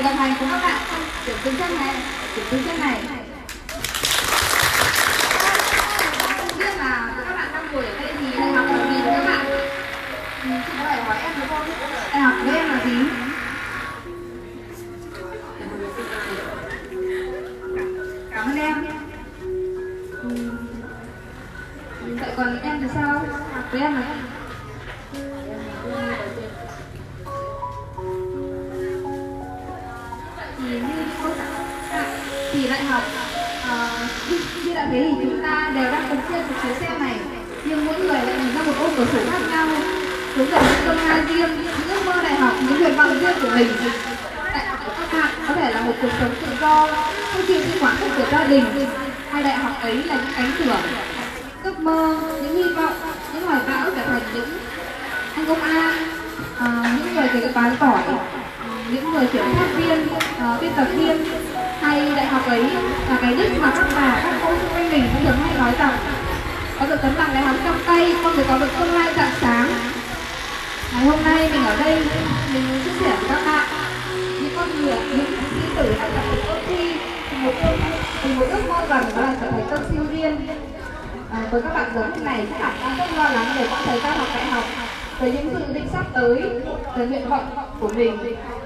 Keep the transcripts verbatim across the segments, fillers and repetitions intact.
đồng hành cùng các bạn trong điểm dừng chân này, điểm dừng chân này. Không biết là các bạn đang ngồi ở đây thì đại học là gì các bạn? Chị có thể hỏi em được không? Đại học của em là gì? Cảm ơn em. Vậy còn em thì sao? Học với em là gì? Thì như cô thì đại học uh, như đã thấy thì chúng ta đều đang cùng trên một chiếc xe này, nhưng mỗi người lại nhìn ra một ô cửa sổ khác nhau, hướng về những tương lai riêng, những ước mơ đại học, những nguyện vọng riêng của mình. Đại học của các bạn có thể là một cuộc sống tự do, không chịu sự quản thúc của gia đình, hay đại học ấy là những cánh cửa, ước mơ, những hy vọng, những hoài bão trở thành những anh công an, uh, những người kể bán tỏi, những người kiểm sát viên, uh, biên tập viên. Hay đại học ấy là cái đích mà các bà, các cô xung quanh mình cũng thường hay nói rằng có được tấm bằng đại học trong tay, con mới có được tương lai rạng sáng. Ngày hôm nay mình ở đây, mình chia sẻ với các bạn những con người, những sĩ tử đã gặp được ước thi một từ một ước mơ rằng đó là trở thành tân sinh viên. À, với các bạn giống như này, các bạn đang rất lo lắng về quãng thời gian học đại học, về những dự định sắp tới, về nguyện vọng của mình.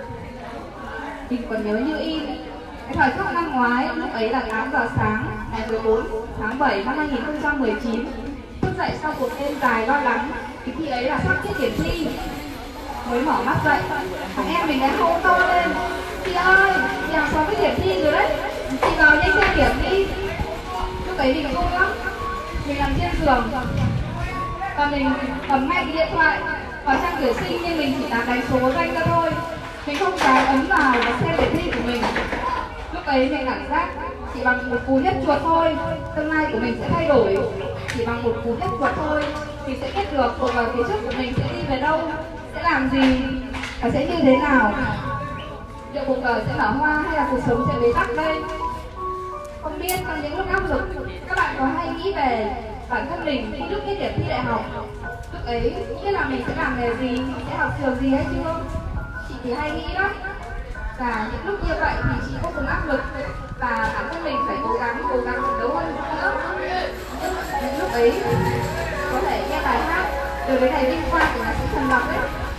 Mình còn nhớ như in cái thời khắc năm ngoái, lúc ấy là tám giờ sáng ngày mười bốn tháng bảy năm hai nghìn không trăm mười chín, thức dậy sau cuộc đêm dài lo lắng. Thì khi ấy là sắp kết điểm thi, mới mở mắt dậy, thằng em mình đã hô to lên: chị ơi, chị học xong cái điểm thi rồi đấy, chị vào nhanh xem điểm đi. Lúc ấy mình vui lắm, mình nằm trên giường và mình cầm ngay cái điện thoại vào trang tuyển sinh, nhưng mình chỉ là đánh số danh ra thôi, mình không dám ấn vào và xem điểm thi của mình. Lúc ấy mình cảm giác chỉ bằng một cú nhấp chuột thôi, tương lai của mình sẽ thay đổi. Chỉ bằng một cú nhấp chuột thôi thì sẽ biết được cuộc đời phía trước của mình sẽ đi về đâu, sẽ làm gì và sẽ như thế nào. Liệu cuộc đời sẽ nở hoa hay là cuộc sống sẽ bế tắc đây? Không biết trong những lúc áp lực, các bạn có hay nghĩ về bản thân mình khi lúc kết điểm thi đại học? Lúc ấy không biết là mình sẽ làm nghề gì, sẽ học trường gì hay chưa? Chị thì hay nghĩ lắm. Và những lúc như vậy thì chị vô cùng áp lực và bản thân mình phải cố gắng, cố gắng phấn đấu hơn nữa. Những lúc ấy có thể nghe bài hát Đời với này vinh quang của nhạc sĩ Trần Lập ấy.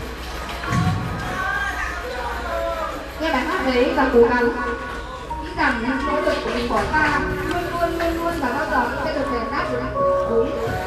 Nghe bài hát đấy và cố gắng nghĩ rằng những nỗ lực của mình bỏ ra luôn luôn luôn luôn và bao giờ cũng sẽ được đền đáp được đúng.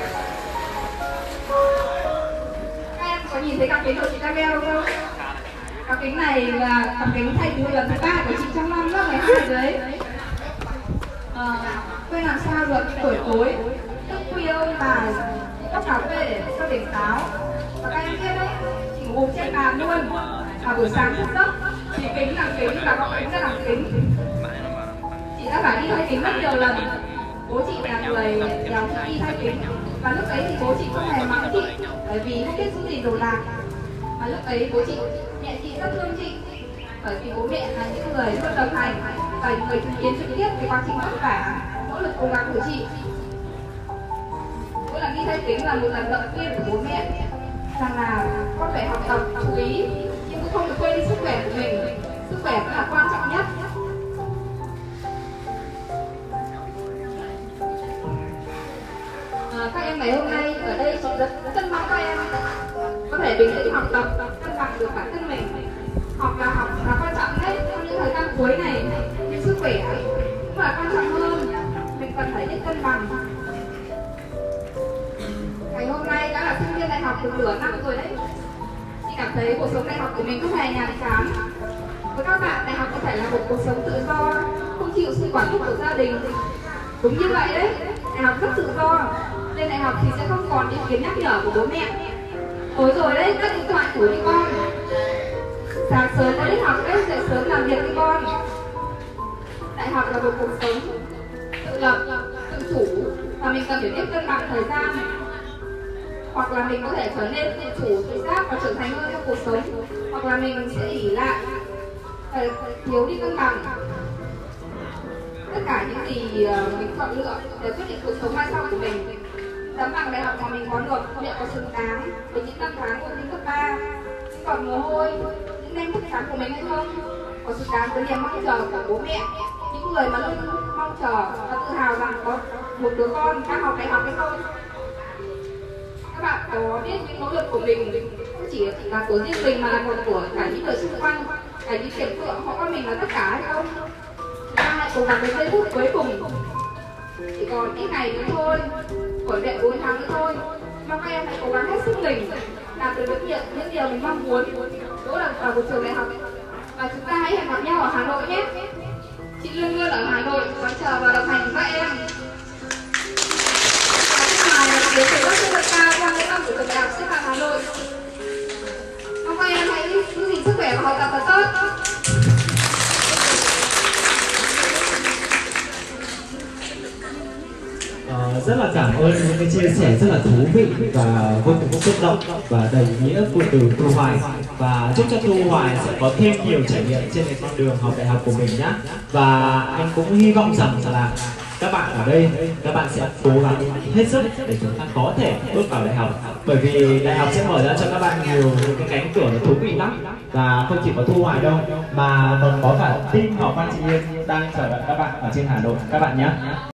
Các em có nhìn thấy cặp kính của chị Camel không? Cặp kính này là cặp kính thay thế lần thứ ba của chị trong năm lớp ngày hai đấy. À, quên làm sao được buổi tối thức khuya và cốc cà phê để cho tỉnh táo. Và các em biết đấy, chị ngủ trên bàn luôn. Và buổi sáng thức giấc chị kính làm kính và góc kính ra làm kính. Chị đã phải đi thay kính rất nhiều lần. Bố chị là người kéo chị đi thay kính. Và lúc ấy thì bố chị không hề mắng chị, bởi vì không biết giữ gì đồ đạc. Và lúc ấy bố chị, mẹ chị rất thương chị, bởi vì bố mẹ là những người luôn đồng hành và những người chứng kiến trực tiếp cái quá trình vất vả, nỗ lực cố gắng của chị. Mỗi lần đi thay kính là một lần động viên của bố mẹ rằng là con phải học tập chú ý, nhưng cũng không được quên đi sức khỏe của mình. Sức khỏe vẫn là quan trọng nhất. À, các em ngày hôm nay ở đây chị rất rất mong các em có thể bình tĩnh học tập, cân bằng được bản thân mình. Học là học là quan trọng đấy, trong những thời gian cuối này, nhưng sức khỏe cũng là quan trọng hơn. Mình cần phải biết cân bằng. Ngày hôm nay đã là sinh viên đại học được nửa năm rồi đấy. Chị cảm thấy cuộc sống đại học của mình không hề nhàm chán. Với các bạn, đại học có thể là một cuộc sống tự do, không chịu sự quản thúc của gia đình. Đúng như vậy đấy, đại học rất tự do. Lên đại học thì sẽ không còn ý kiến nhắc nhở của bố mẹ. Tối rồi đấy, các điện thoại của đi con. Sáng sớm có đi học đấy, dậy sớm làm việc đi con. Đại học là một cuộc sống tự lập, tự chủ, và mình cần phải biết cân bằng thời gian. Hoặc là mình có thể trở nên tự chủ, tự giác và trưởng thành hơn trong cuộc sống, hoặc là mình sẽ ỷ lại và thiếu đi cân bằng. Tất cả những gì mình chọn lựa để quyết định cuộc sống mai sau của mình. Tấm bằng đại học mà mình có được liệu có xứng đáng với những năm tháng của những cấp ba, những giọt mồ hôi, những đêm thức trắng của mình hay không? có xứng đáng với niềm mong chờ của bố mẹ, những người mà luôn mong chờ và tự hào rằng có một đứa con đang học đại học hay không. Các bạn có biết những nỗ lực của mình không chỉ là của riêng mình mà là còn của cả những người xung quanh, cả những điểm tựa họ coi mình là tất cả hay không? Chúng ta hãy cố gắng đến giây phút cuối cùng, chỉ còn ít ngày nữa thôi, vỏn vẹn bốn tháng nữa thôi, mong các em hãy cố gắng hết sức mình làm được những, những điều mình mong muốn đỗ được vào một trường đại học, và chúng ta hãy hẹn gặp nhau ở Hà Nội nhé. Chị luôn luôn ở Hà Nội và chờ và đồng hành với các em. Đến từ các trường cao qua lễ năm của trường đại học Sư phạm Hà Nội. Mong các em hãy giữ gìn sức khỏe và học tập thật tốt. Uh, rất là cảm ơn những cái chia sẻ rất là thú vị và vô cùng xúc động và đầy ý nghĩa của từ Thu Hoài, và chúc cho Thu Hoài sẽ có thêm nhiều trải nghiệm trên cái con đường học đại học của mình nhé. Và anh cũng hy vọng rằng là các bạn ở đây các bạn sẽ cố gắng hết sức để chúng ta có thể bước vào đại học, bởi vì đại học sẽ mở ra cho các bạn nhiều cái cánh cửa thú vị lắm, và không chỉ có Thu Hoài đâu mà còn có cả team học Văn Chị Yên đang chờ đợi các bạn ở trên Hà Nội các bạn nhé.